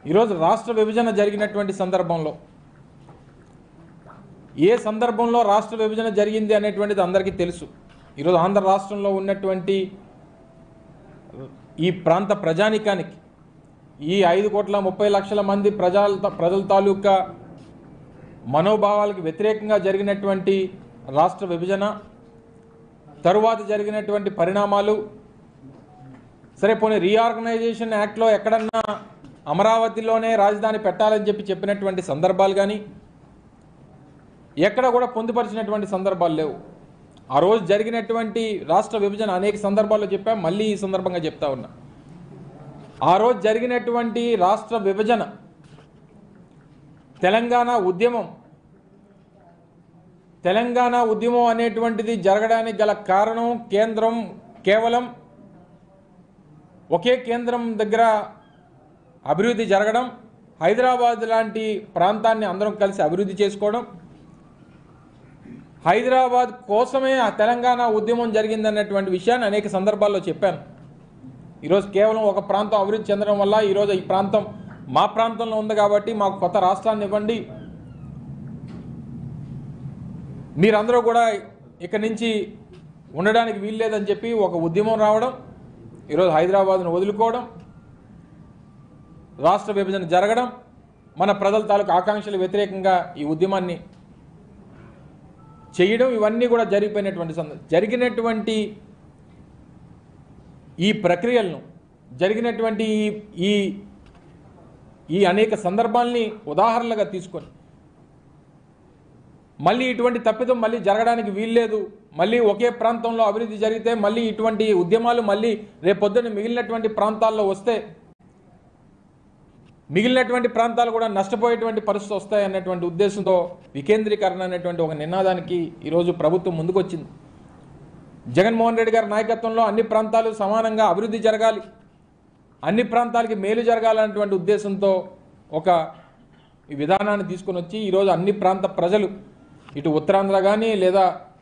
ఈరోజు రాష్ట్ర విభజన జరిగినటువంటి సందర్భంలో ఏ సందర్భంలో రాష్ట్ర విభజన జరిగింది అనేటువంటిది అందరికీ తెలుసు. ఈరోజు ఆంధ్ర రాష్ట్రంలో ఉన్నటువంటి ఈ ప్రాంత ప్రజానికానికి ఈ 5,30,00,000 మంది ప్రజల తాలూకా మనోభావాలకు వ్యతిరేకంగా జరిగినటువంటి రాష్ట్ర విభజన తరువాత జరిగినటువంటి పరిణామాలు, సరే పోనీ రీఆర్గనైజేషన్ యాక్ట్లో ఎక్కడన్నా అమరావతిలోనే రాజధాని పెట్టాలని చెప్పినటువంటి సందర్భాలు కానీ ఎక్కడ కూడా పొందుపరిచినటువంటి సందర్భాలు లేవు. ఆ రోజు జరిగినటువంటి రాష్ట్ర విభజన అనేక సందర్భాల్లో చెప్పా, మళ్ళీ ఈ సందర్భంగా చెప్తా ఉన్నా. ఆ రోజు జరిగినటువంటి రాష్ట్ర విభజన తెలంగాణ ఉద్యమం అనేటువంటిది జరగడానికి గల కారణం కేంద్రం కేవలం ఒకే కేంద్రం దగ్గర అభివృద్ధి జరగడం, హైదరాబాద్ లాంటి ప్రాంతాన్ని అందరం కలిసి అభివృద్ధి చేసుకోవడం, హైదరాబాద్ కోసమే ఆ తెలంగాణ ఉద్యమం జరిగిందన్నటువంటి విషయాన్ని అనేక సందర్భాల్లో చెప్పాను. ఈరోజు కేవలం ఒక ప్రాంతం అభివృద్ధి చెందడం వల్ల ఈరోజు ఈ ప్రాంతం మా ప్రాంతంలో ఉంది కాబట్టి మాకు కొత్త రాష్ట్రాన్ని ఇవ్వండి, మీరందరూ కూడా ఇక్కడి నుంచి ఉండడానికి వీల్లేదని చెప్పి ఒక ఉద్యమం రావడం, ఈరోజు హైదరాబాద్ను వదులుకోవడం, రాష్ట్ర విభజన జరగడం, మన ప్రజల తాలూకు ఆకాంక్షలకు వ్యతిరేకంగా ఈ ఉద్యమాన్ని చేయడం, ఇవన్నీ కూడా జరిగినటువంటి ఈ ప్రక్రియలను జరిగినటువంటి ఈ అనేక సందర్భాల్ని ఉదాహరణలుగా తీసుకొని మళ్ళీ ఇటువంటి తప్పిదం మళ్ళీ జరగడానికి వీల్లేదు, మళ్ళీ ఒకే ప్రాంతంలో అభివృద్ధి జరిగితే మళ్ళీ ఇటువంటి ఉద్యమాలు మళ్ళీ రేపొద్దున మిగిలినటువంటి ప్రాంతాల్లో వస్తే మిగిలినటువంటి ప్రాంతాలు కూడా నష్టపోయేటువంటి పరిస్థితి వస్తాయి అన్నటువంటి ఉద్దేశంతో వికేంద్రీకరణ అనేటువంటి ఒక నినాదానికి ఈరోజు ప్రభుత్వం ముందుకొచ్చింది. జగన్మోహన్ రెడ్డి గారి నాయకత్వంలో అన్ని ప్రాంతాలు సమానంగా అభివృద్ధి జరగాలి, అన్ని ప్రాంతాలకి మేలు జరగాలన్నటువంటి ఉద్దేశంతో ఒక ఈ విధానాన్ని తీసుకొని వచ్చి ఈరోజు అన్ని ప్రాంత ప్రజలు ఇటు ఉత్తరాంధ్ర కానీ లేదా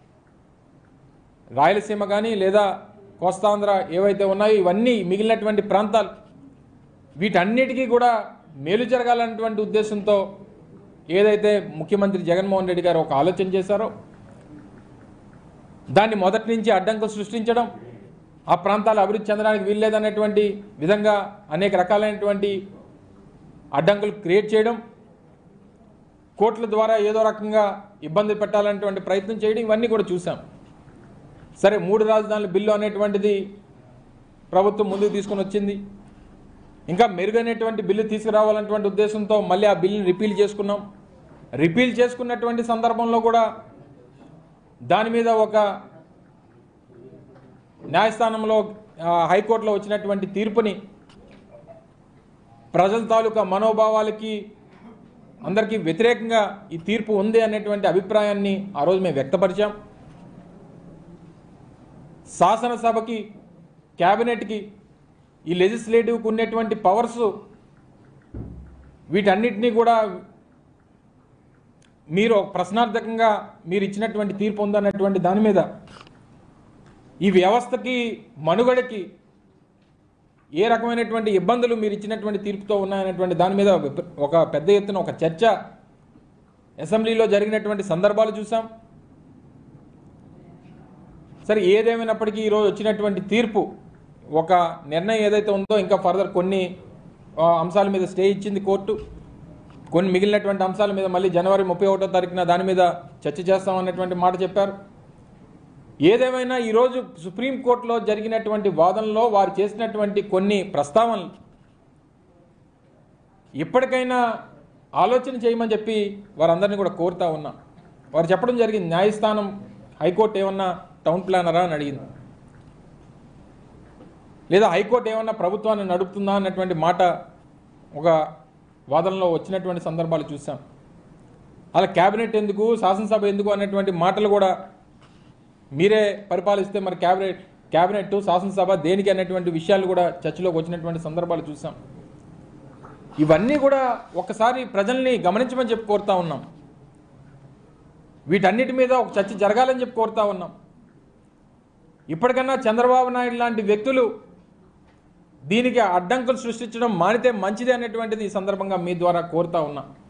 రాయలసీమ కానీ లేదా కోస్తాంధ్ర ఏవైతే ఉన్నాయో ఇవన్నీ మిగిలినటువంటి ప్రాంతాలు వీటన్నిటికీ కూడా మేలు జరగాలన్నటువంటి ఉద్దేశంతో ఏదైతే ముఖ్యమంత్రి జగన్మోహన్ రెడ్డి గారు ఒక ఆలోచన చేశారో దాన్ని మొదటి నుంచి అడ్డంకులు సృష్టించడం, ఆ ప్రాంతాలు అభివృద్ధి చెందడానికి వీల్లేదనేటువంటి విధంగా అనేక రకాలైనటువంటి అడ్డంకులు క్రియేట్ చేయడం, కోర్టుల ద్వారా ఏదో రకంగా ఇబ్బంది పెట్టాలనేటువంటి ప్రయత్నం చేయడం, ఇవన్నీ కూడా చూసాం. సరే 3 రాజధానుల బిల్లు అనేటువంటిది ప్రభుత్వం ముందుకు తీసుకొని వచ్చింది. ఇంకా మెరుగైనటువంటి బిల్లు తీసుకురావాలన్నటువంటి ఉద్దేశంతో మళ్ళీ ఆ బిల్లుని రిపీల్ చేసుకున్నటువంటి సందర్భంలో కూడా దాని మీద ఒక న్యాయస్థానంలో హైకోర్టులో వచ్చినటువంటి తీర్పుని ప్రజల తాలూకా మనోభావాలకి అందరికీ వ్యతిరేకంగా ఈ తీర్పు ఉంది అనేటువంటి అభిప్రాయాన్ని ఆ రోజు మేము వ్యక్తపరిచాం. శాసనసభకి క్యాబినెట్కి ఈ లెజిస్లేటివ్కి ఉన్నటువంటి పవర్స్ వీటన్నిటినీ కూడా మీరు ప్రశ్నార్థకంగా మీరు ఇచ్చినటువంటి తీర్పు ఉందన్నటువంటి దాని మీద ఈ వ్యవస్థకి మనుగడకి ఏ రకమైనటువంటి ఇబ్బందులు మీరు ఇచ్చినటువంటి తీర్పుతో ఉన్నాయనేటువంటి దాని మీద ఒక పెద్ద ఎత్తున ఒక చర్చ అసెంబ్లీలో జరిగినటువంటి సందర్భాలు చూసాం. సరే ఏదేమైనప్పటికీ ఈరోజు వచ్చినటువంటి తీర్పు ఒక నిర్ణయం ఏదైతే ఉందో ఇంకా ఫర్దర్ కొన్ని అంశాల మీద స్టే ఇచ్చింది కోర్టు, కొన్ని మిగిలినటువంటి అంశాల మీద మళ్ళీ జనవరి 31వ తారీఖున దాని మీద చర్చ చేస్తామన్నటువంటి మాట చెప్పారు. ఏదేమైనా ఈరోజు సుప్రీంకోర్టులో జరిగినటువంటి వాదనలో వారు చేసినటువంటి కొన్ని ప్రస్తావనలు ఇప్పటికైనా ఆలోచన చేయమని చెప్పి వారందరినీ కూడా కోరుతా ఉన్నా. వారు చెప్పడం జరిగింది, న్యాయస్థానం హైకోర్టు ఏమన్నా టౌన్ ప్లానరా అని అడిగింది, లేదా హైకోర్టు ఏమన్నా ప్రభుత్వాన్ని నడుపుతుందా అన్నటువంటి మాట ఒక వాదనలో వచ్చినటువంటి సందర్భాలు చూసాం. అలా క్యాబినెట్ ఎందుకు, శాసనసభ ఎందుకు అనేటువంటి మాటలు కూడా మీరే పరిపాలిస్తే మరి క్యాబినెట్ శాసనసభ దేనికి అనేటువంటి విషయాలు కూడా చర్చలోకి వచ్చినటువంటి సందర్భాలు చూసాం. ఇవన్నీ కూడా ఒక్కసారి ప్రజల్ని గమనించమని చెప్పి కోరుతా ఉన్నాం. వీటన్నిటి మీద ఒక చర్చ జరగాలని చెప్పి కోరుతా ఉన్నాం. ఇప్పటికన్నా చంద్రబాబు నాయుడు లాంటి వ్యక్తులు దీనికి అడ్డంకులు సృష్టించడం మానితే మంచిది అనేటువంటిది ఈ సందర్భంగా మీ ద్వారా కోరుతా ఉన్నా.